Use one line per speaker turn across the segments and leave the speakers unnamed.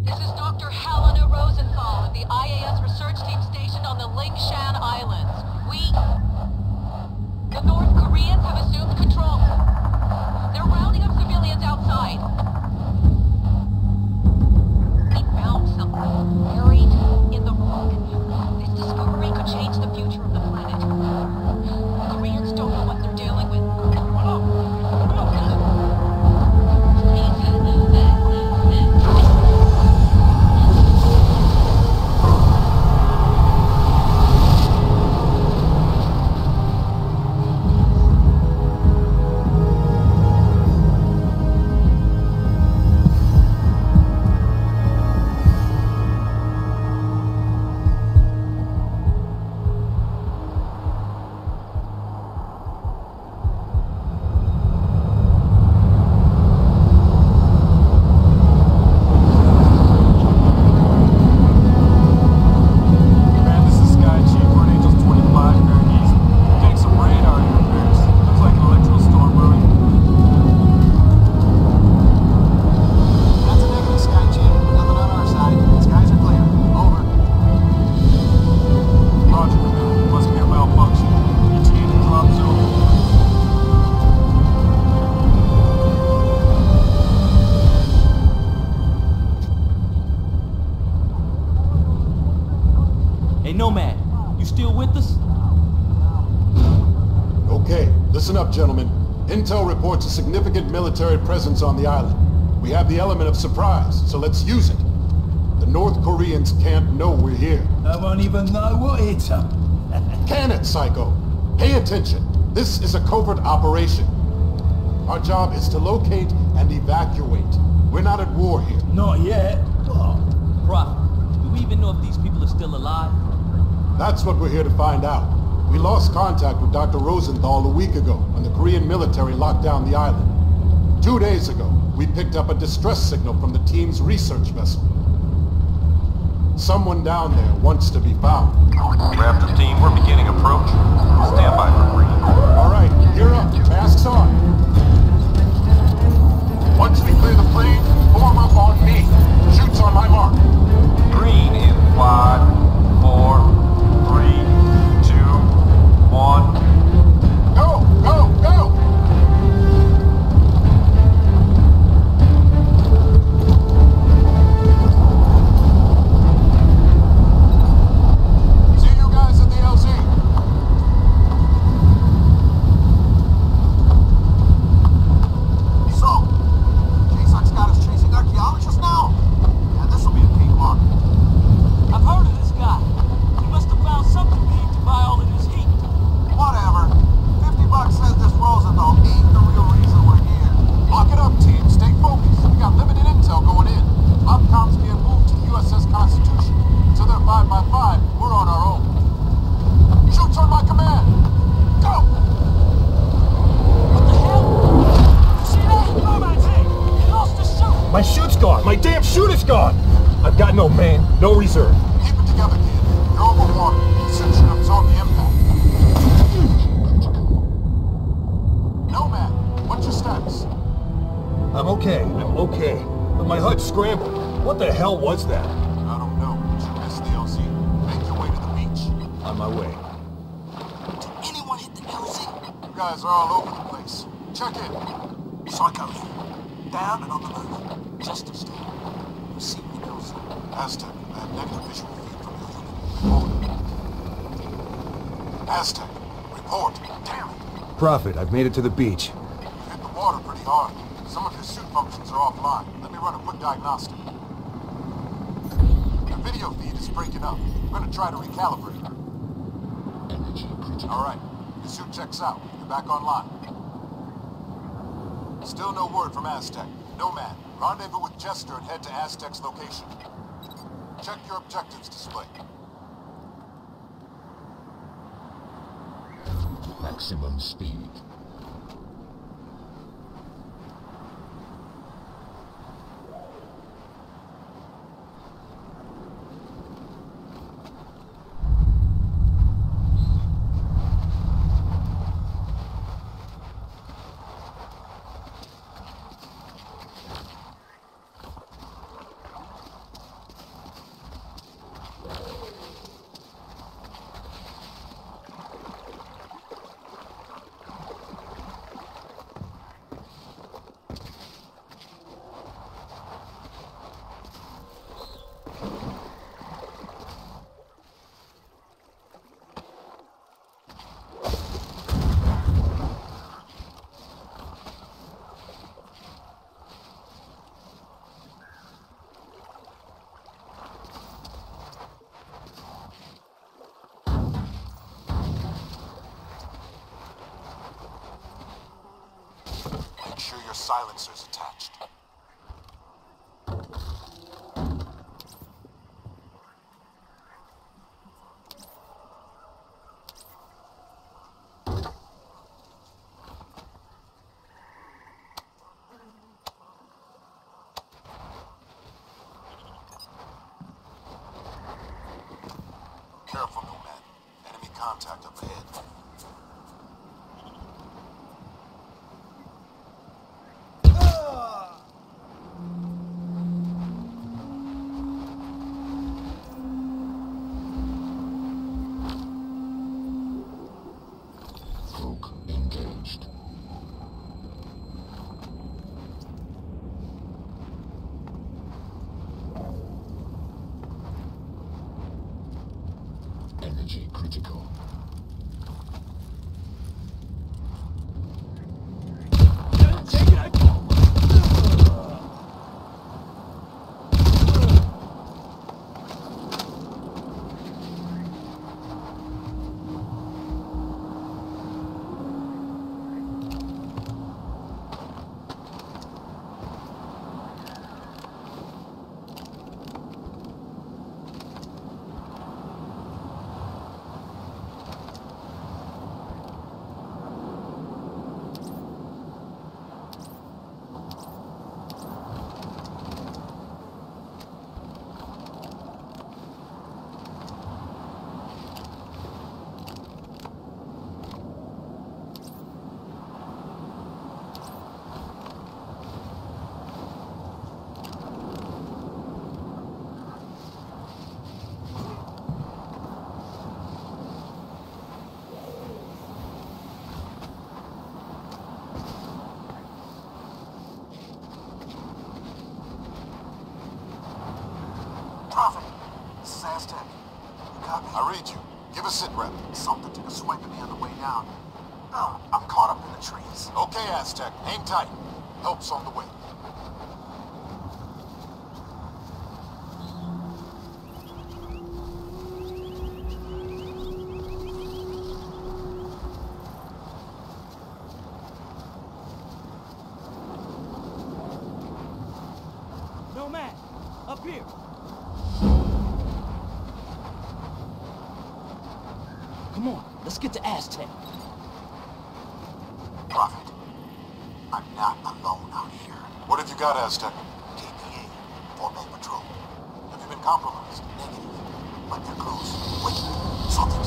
This is Dr. Helena Rosenthal of the IAS research team stationed on the Lingshan Islands. The North Koreans have assumed control. They're rounding up civilians outside. We found something buried in the rock. This discovery could change the future of the planet. The Koreans don't know what they're dealing with.
Listen up, gentlemen. Intel reports a significant military presence on the island. We have the element of surprise, so let's use it. The North Koreans can't know we're here.
I won't even know what hit them.
Can it, Psycho? Pay attention. This is a covert operation. Our job is to locate and evacuate. We're not at war here.
Not yet.
Oh. Prophet, do we even know if these people are still alive?
That's what we're here to find out. We lost contact with Dr. Rosenthal a week ago when the Korean military locked down the island. 2 days ago, we picked up a distress signal from the team's research vessel. Someone down there wants to be found.
Raptor team, we're beginning approach. Stand by for green.
All right, gear up. Masks on. Once we clear the plane, form up on me. Shoots on my mark.
Green in 5, 4, 3, 2, 1.
Go! Go! Go! See you guys at the LZ.
So, J-Sox got us chasing archeologists now? Yeah, this'll be a cakewalk.
I've heard of this guy. He must have found something big to buy all of this heat.
Whatever. $50 says this Rosenthal ain't the real reason we're here.
Lock it up, team. Stay focused. We got limited intel going in. Opcom's being moved to USS Constitution. Until they're 5 by 5, we're on our own. Shoots on my command. Go!
What the hell? You see that? Nomad's hit. He lost his chute.
My chute's gone. My damn chute is gone. I've got no main, no reserve.
Keep it together, kid. You're overwater. The suit should absorb the impact. Nomad, what's your status?
I'm okay. But my HUD's scrambled. What the hell was that?
I don't know, but you missed the LZ. Make your way to the beach.
On my way.
Did anyone hit the LZ?
You guys are all over the place. Check in.
Psycho here. Down and on the move. Just a step. You see me, LZ.
Aztec, I have negative visual feed from your unit. Report. Aztec, report. Damn it.
Prophet, I've made it to the beach.
You hit the water pretty hard. Some of your suit functions are offline. Let me run a quick diagnostic. The video feed is breaking up. We're gonna try to recalibrate. Alright, your suit checks out. You're back online. Still no word from Aztec. Nomad, rendezvous with Jester and head to Aztec's location. Check your objectives display.
Maximum speed.
rear silencers attached. Careful, Nomad. Enemy contact up ahead.
Folk engaged. Energy critical.
Take it out.
Prophet, this is Aztec. You copy? I read you. Give a sit rep. Something took a swipe at me on the way down. Oh, I'm caught up in the trees. Okay, Aztec. Hang tight. Help's on the way.
No man. Up here. Come on, let's get to Aztec.
Prophet, I'm not alone out here. What have you got, Aztec? KPA, 4-man patrol. Have you been compromised? Negative. But they're close. Wait, something's...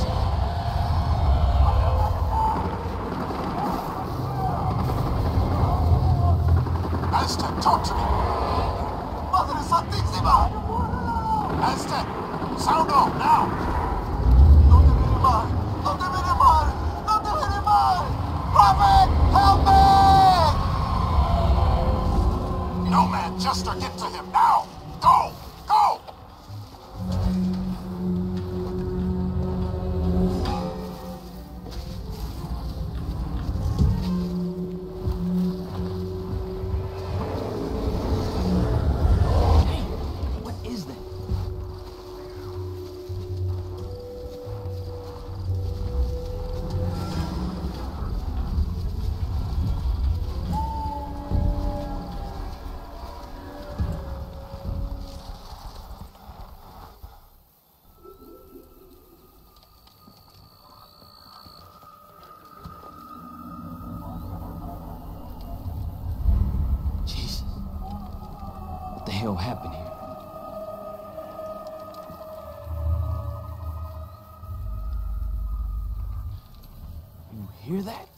Aztec, talk to me! Madre Santísima! Aztec, sound off, now! No te viene mal! No te viene mal! No te viene mal! Prophet, help me! No, man, Chester, get to him, now! Go! Go!
Hey, what is that? Jesus. What the hell happened here? You hear that?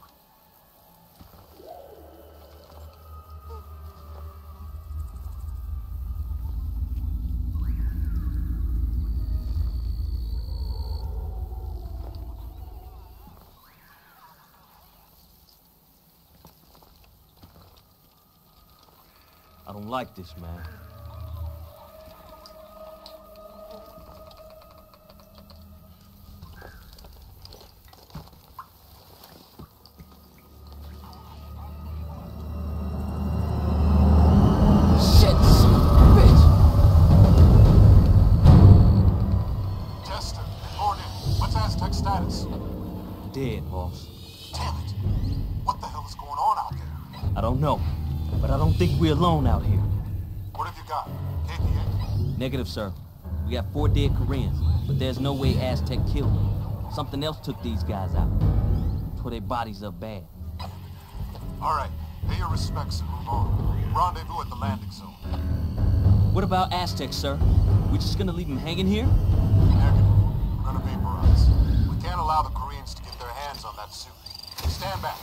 I don't like this, man. Shit, son of a bitch!
Chester, report in. What's Aztec status?
Dead, boss.
Damn it! What the hell is going on out there?
I don't know, but I don't think we're alone out here.
What have you got? KPA?
Negative, sir. We got 4 dead Koreans, but there's no way Aztec killed them. Something else took these guys out. Tore their bodies up bad.
All right, pay your respects and move on. Rendezvous at the landing zone.
What about Aztecs, sir? We just gonna leave them hanging here?
Negative. We're gonna vaporize. We can't allow the Koreans to get their hands on that suit. Stand back.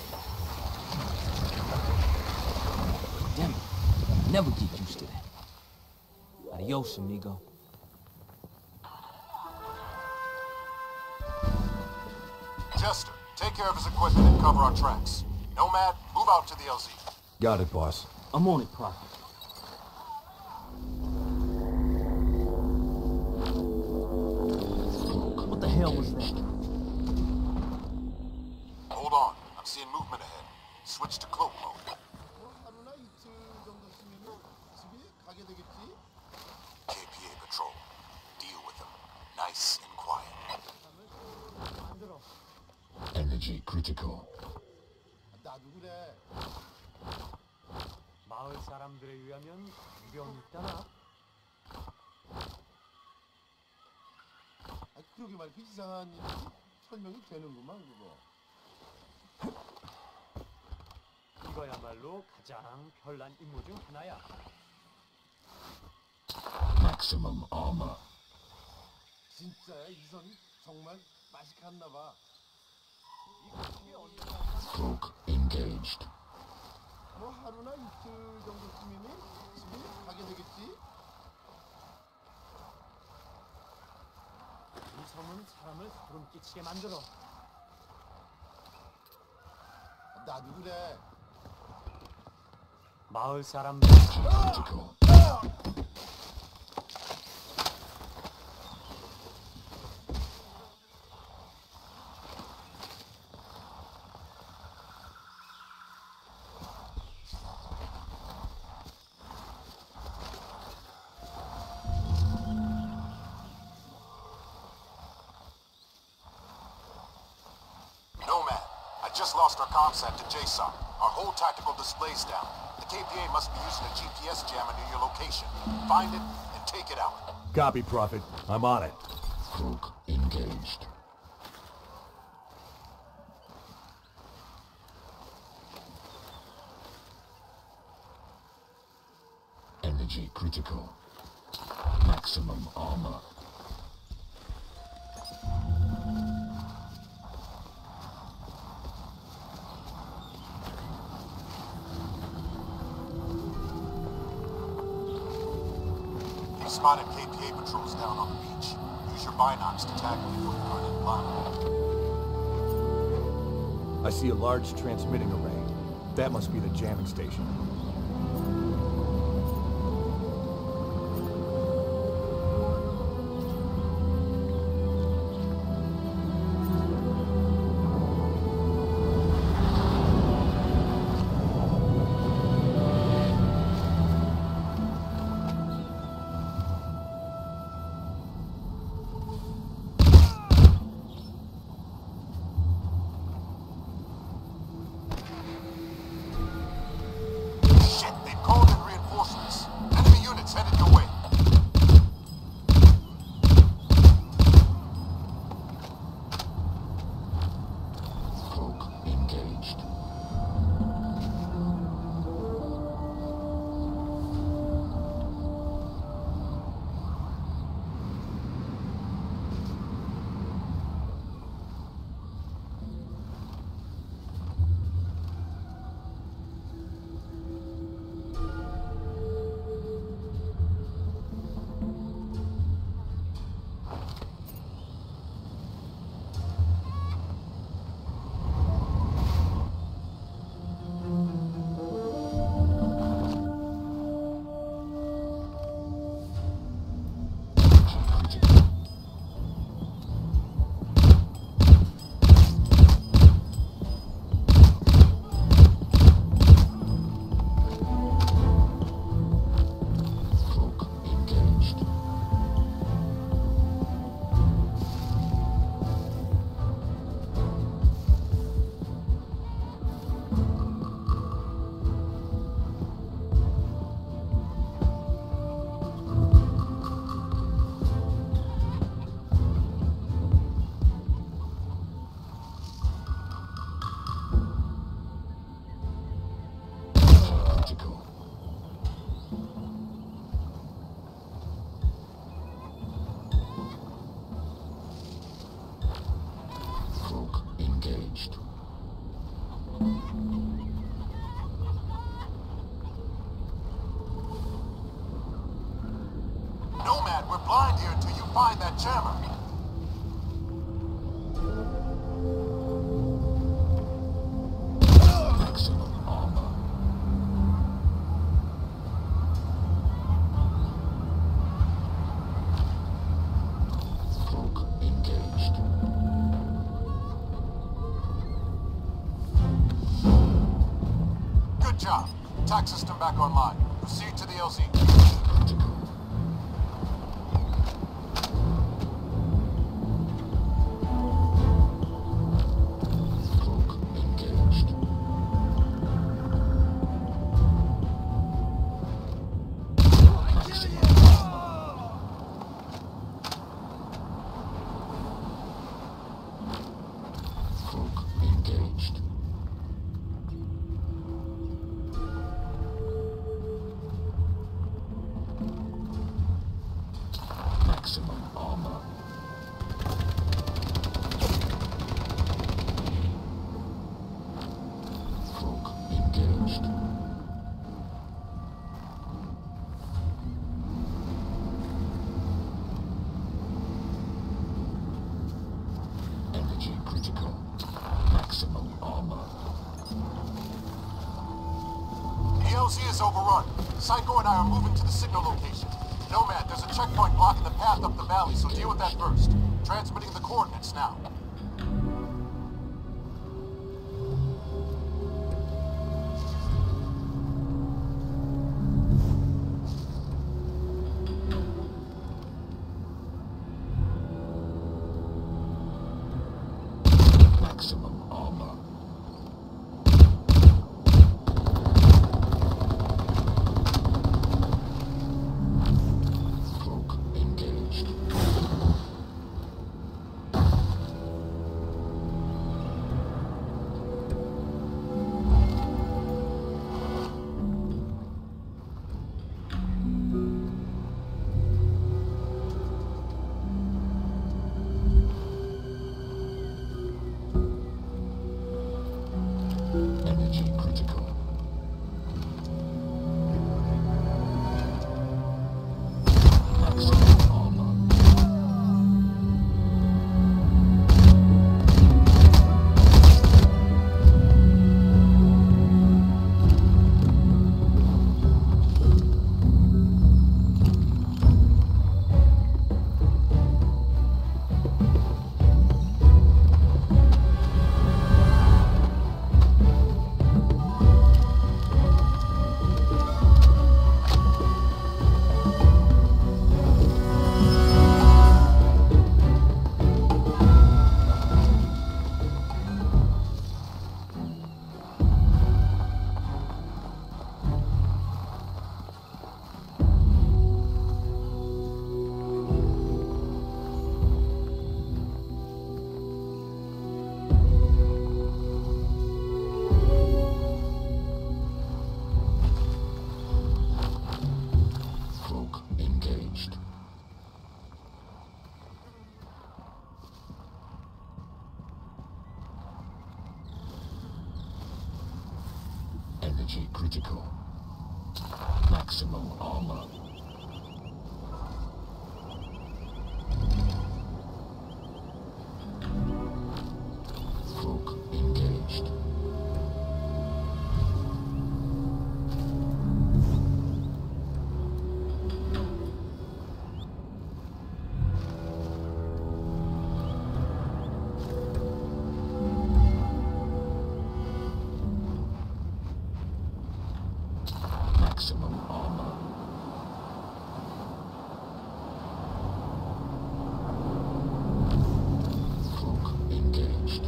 Damn it. I never get used to that. Adios, amigo.
Jester, take care of his equipment and cover our tracks. Nomad, move out to the LZ.
Got it, boss.
I'm on it, Prophet. What the hell was that?
Hold on. I'm seeing movement ahead. Switch to cloak mode. KPA patrol. Deal with them. Nice and quiet.
Energy critical.
마을 사람들에 의하면 위험이 있다나?
그러게 말이야. 이상한 일이 설명이 되는구만 그거.
이거야말로 가장 별난 임무 중 하나야.
Maximum armor.
진짜야? 이선이 정말 맛이 갔나 봐.
Cloak engaged.
뭐 하루나 이틀 정도쯤이면 집에 가게 되겠지?
이 섬은 사람을 소름 끼치게 만들어.
나도 그래.
마을 사람들
Critical.
Nomad, I just lost our comsat to JSOC. Our whole tactical display's down. The KPA must be using a GPS jammer near your location. Find it and take it out.
Copy, Prophet. I'm on it.
Cloak engaged. Energy critical. Maximum armor.
He spotted KPA patrols down on the beach. Use your binocs to tag them before you run in blind.
I see a large transmitting array. That must be the jamming station.
critical. Cloak engaged.
Nomad, we're blind here until you find that jammer.
Maximum armor. Cloak engaged.
Good job. Attack system back online. Proceed to the LZ.
Critical. Cloak engaged. Maximum armor. Cloak engaged. Maximum armor. Cloak engaged. Energy critical. Maximum armor.
The LZ is overrun. Psycho and I are moving to the signal location. Nomad, there's a checkpoint blocking the path up the valley, so deal with that first. Transmitting the coordinates now.
Maximum armor. Cloak engaged. Energy critical. Maximum armor. Cloak engaged. Energy critical. Maximum armor. Cloak engaged. Maximum armor. Cloak engaged.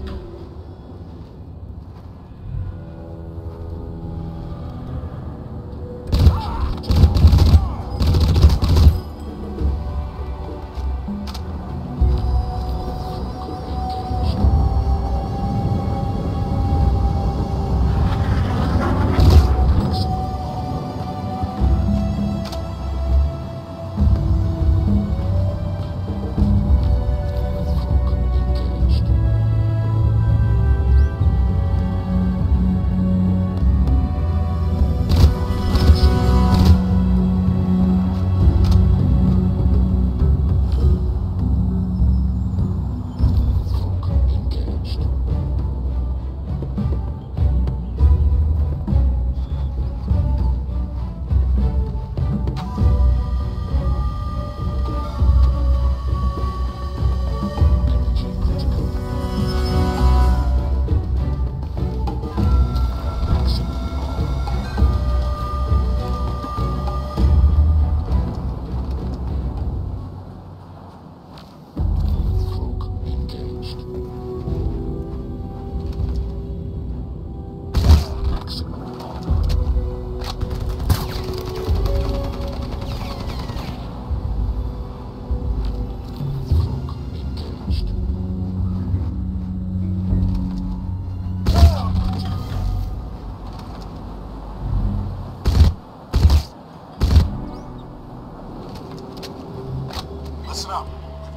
Maximum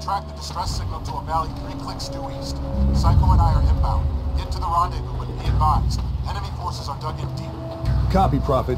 tracked the distress signal to a valley 3 clicks due east. Psycho and I are inbound. Get to the rendezvous, but be advised. Enemy forces are dug in deep.
Copy, Prophet.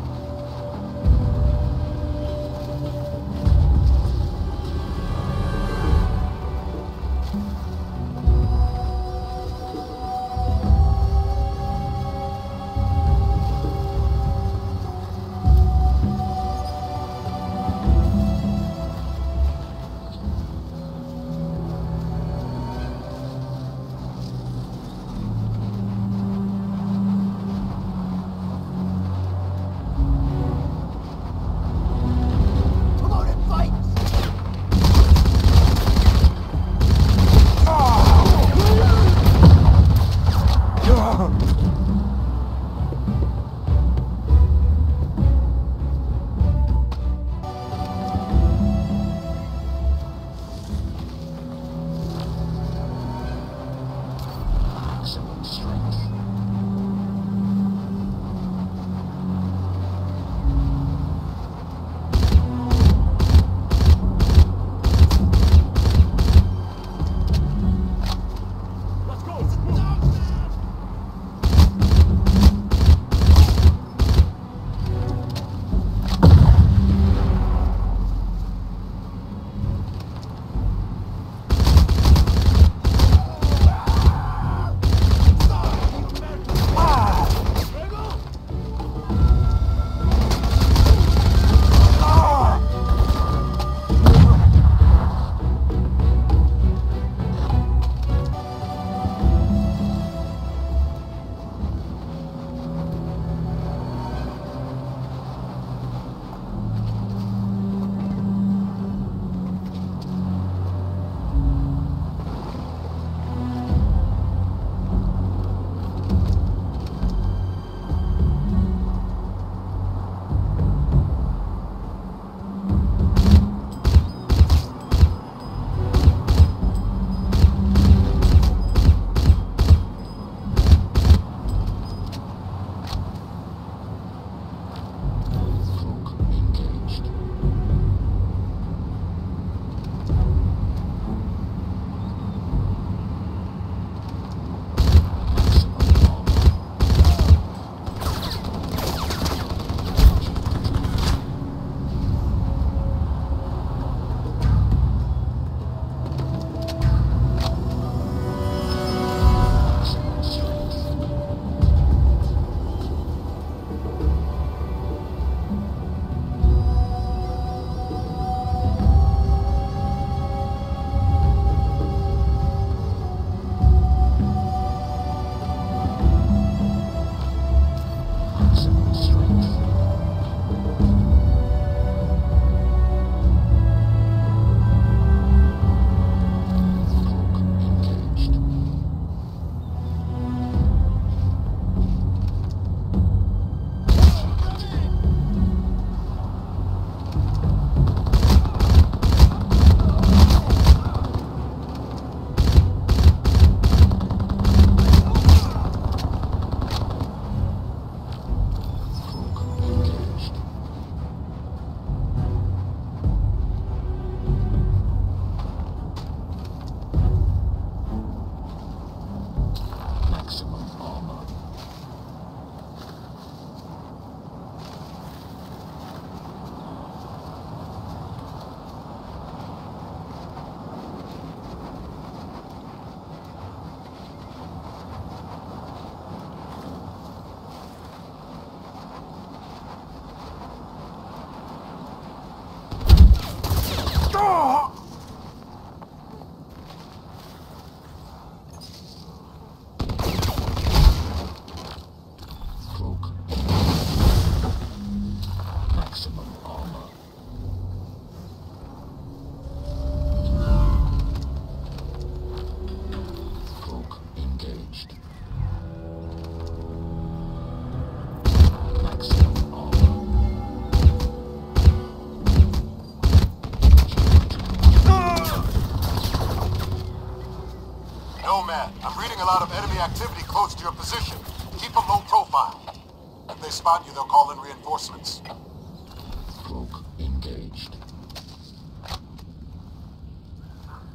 A lot of enemy activity close to your position. Keep a low profile. If they spot you, they'll call in reinforcements.
Cloak engaged.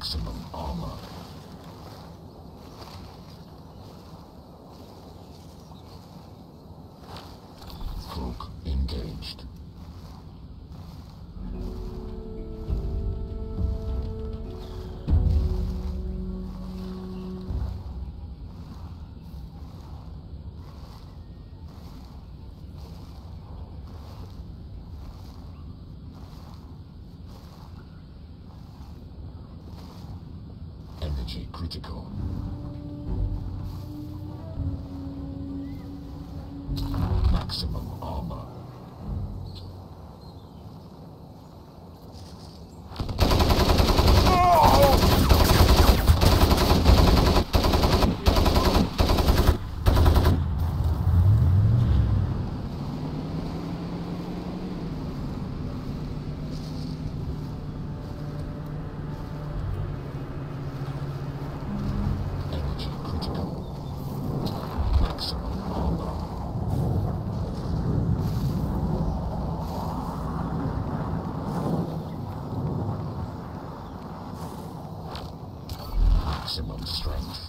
Maximum armor. Cloak engaged. Energy critical. Maximum armor. Energy critical. Maximum armor. Maximum strength.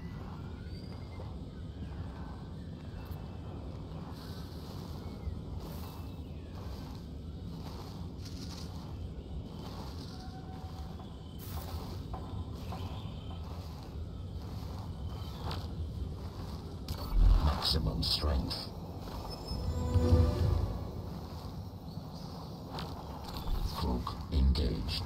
Maximum strength. Cloak engaged.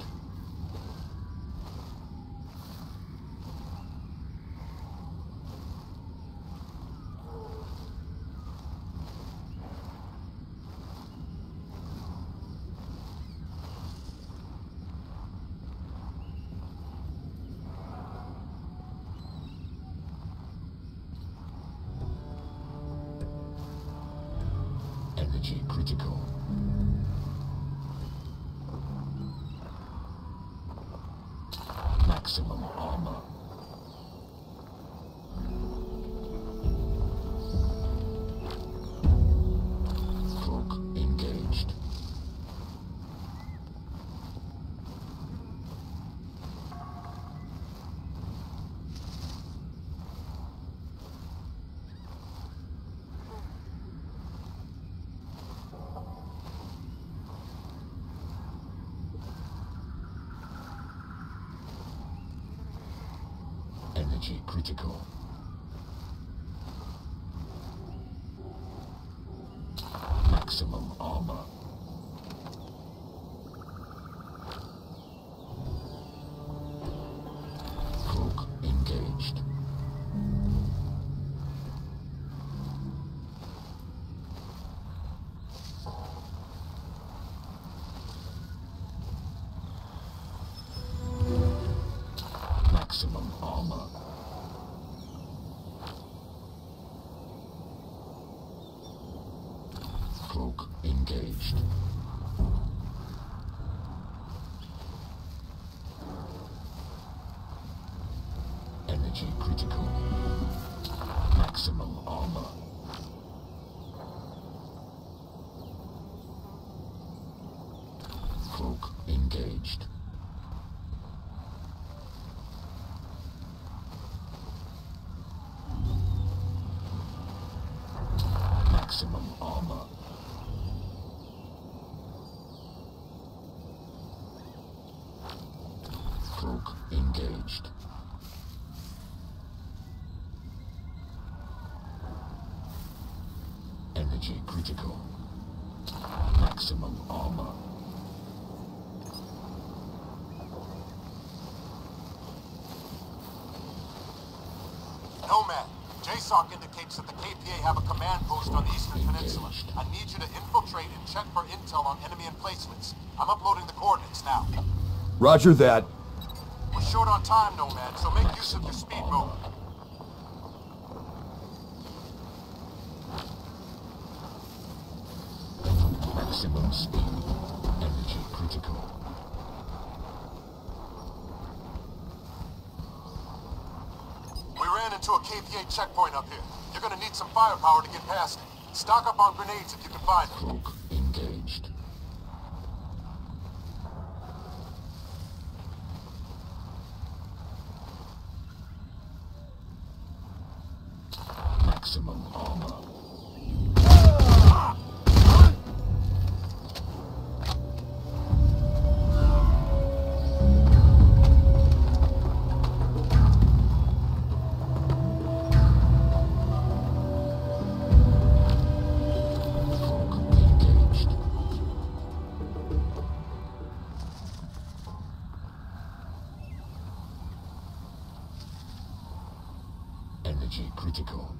Energy critical. Maximum armor. Cloak engaged. Energy critical. Maximum armor. Cloak engaged. Maximum armor. Cloak engaged. Energy critical. Maximum armor. Cloak engaged. Maximum armor. Cloak engaged. Energy critical. Maximum armor.
Nomad, JSOC indicates that the KPA have a command post on the Eastern Peninsula. I need you to infiltrate and check for intel on enemy emplacements. I'm uploading the coordinates now.
Roger that.
We're short on time, Nomad, so make use of your speed mode.
Maximum speed. Energy critical.
We ran into a KPA checkpoint up here. You're gonna need some firepower to get past it. Stock up on grenades if you can find them.
Cloak engaged. Maximum armor. Energy critical.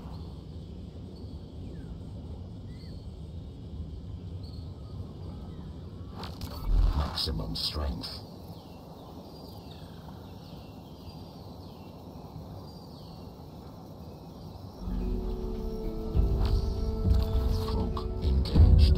Maximum strength. Cloak engaged.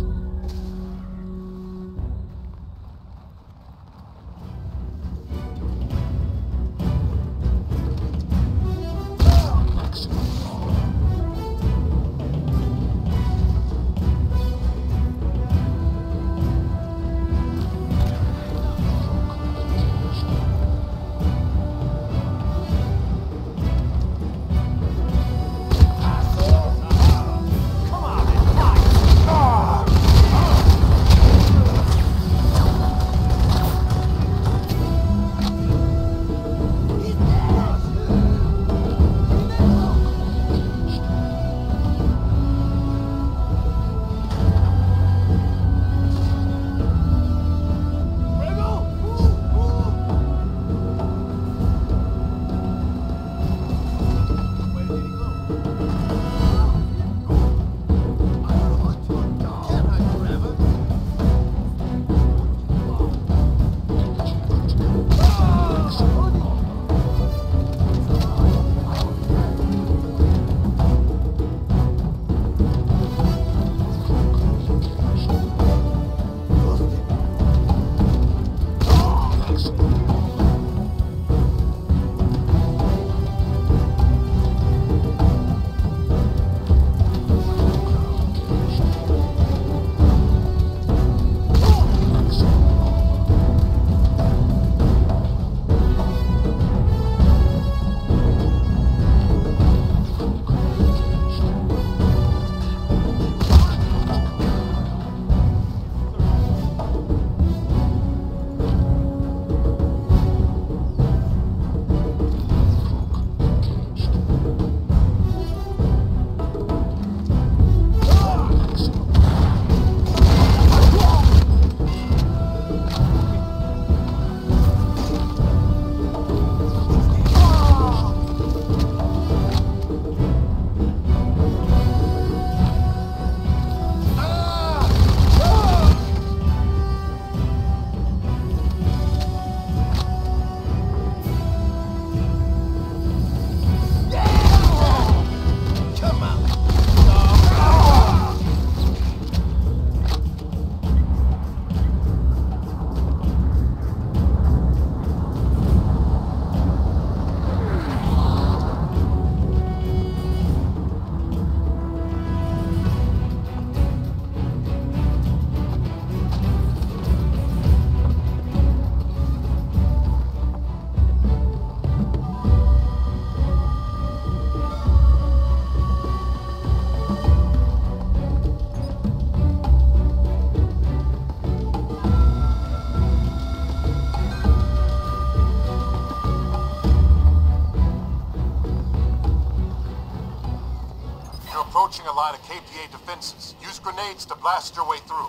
approaching a line of KPA defenses. Use grenades to blast your way through.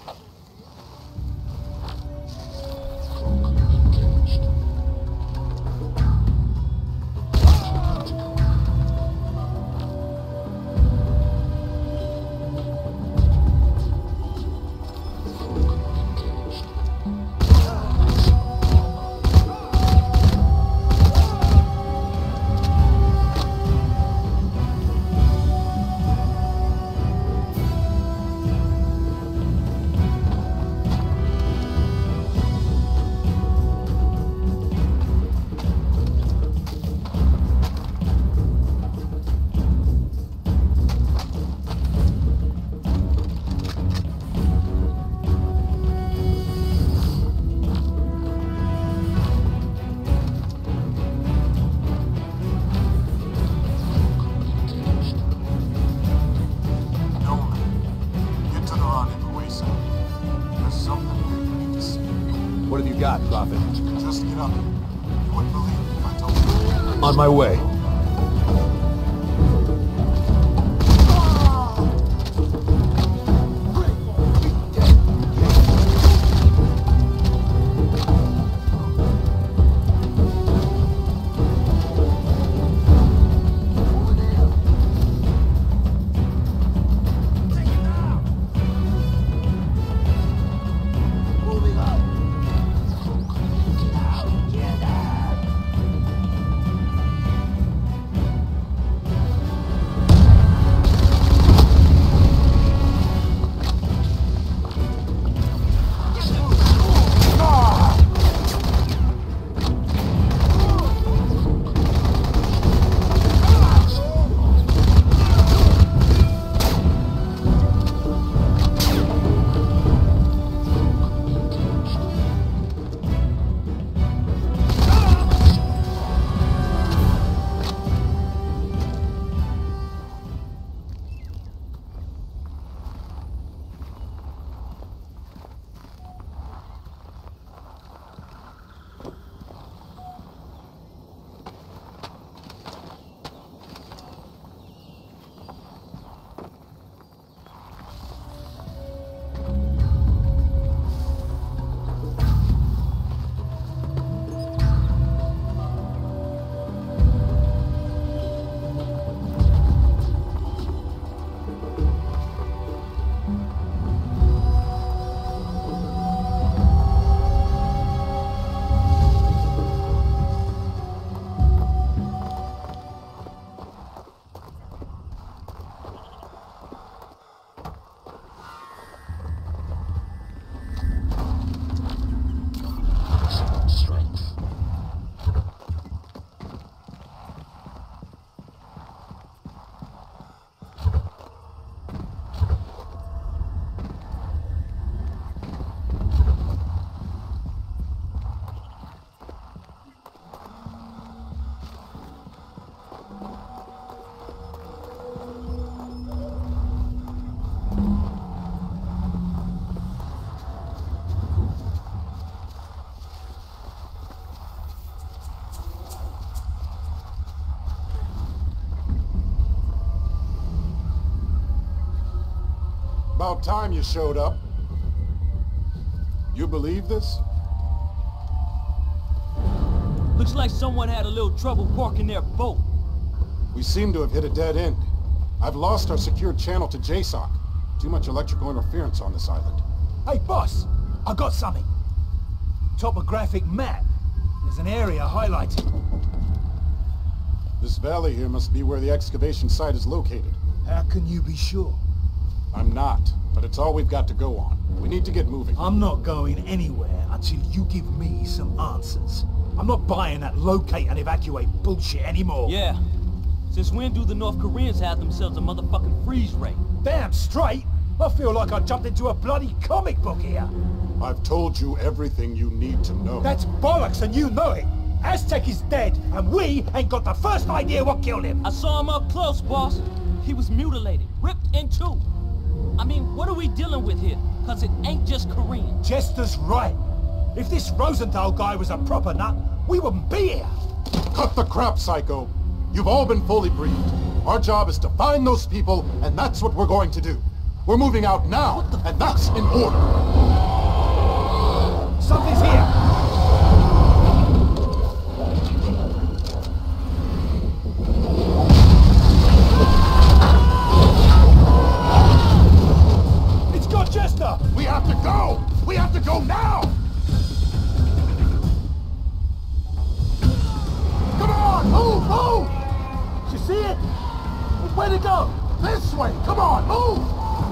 Just get up. You wouldn't believe it if I told you.
On my way.
About time you showed up. You believe this?
Looks like someone had a little trouble parking their boat.
We seem to have hit a dead end. I've lost our secured channel to JSOC. Too much electrical interference on this island.
Hey, boss, I got something. Topographic map. There's an area highlighted.
This valley here must be where the excavation site is located.
How can you be sure?
I'm not, but it's all we've got to go on. We need to get moving.
I'm not going anywhere until you give me some answers. I'm not buying that locate and evacuate bullshit anymore.
Yeah. Since when do the North Koreans have themselves a motherfucking freeze ray?
Damn straight! I feel like I jumped into a bloody comic book here.
I've told you everything you need to know.
That's bollocks and you know it. Aztec is dead and we ain't got the first idea what killed him.
I saw him up close, boss. He was mutilated, ripped in two. I mean, what are we dealing with here? Cause it ain't just Korean.
Jester's right. If this Rosenthal guy was a proper nut, we wouldn't be here.
Cut the crap, Psycho. You've all been fully briefed. Our job is to find those people, and that's what we're going to do. We're moving out now, and that's in order.
Something's here. It's got Jester!
We have to go! We have to go now! Come on, move, move!
You see it? Where'd it go?
This way, come on, move!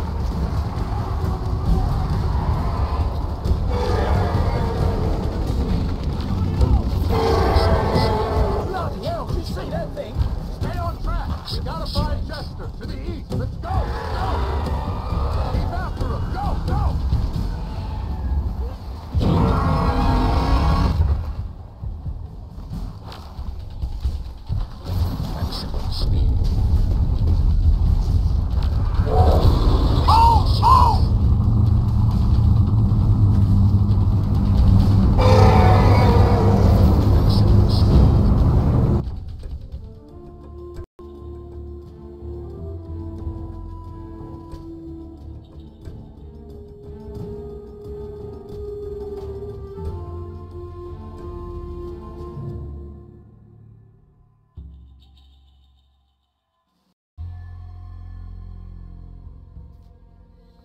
Bloody hell, you see that thing?
Stay on track. We gotta find Jester to the east. Let's go. Go. Keep after him. Go. Go.
Maximum speed.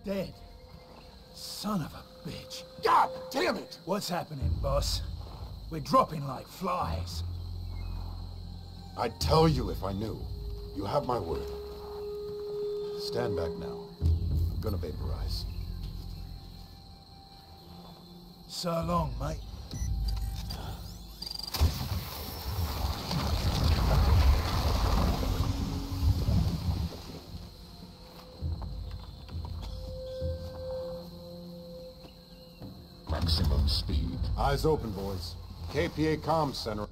dead. Son of a bitch.
God damn it!
What's happening, boss? We're dropping like flies.
I'd tell you if I knew. You have my word. Stand back now. I'm gonna vaporize.
So long, mate.
Maximum speed.
Eyes open, boys. KPA Comm Center.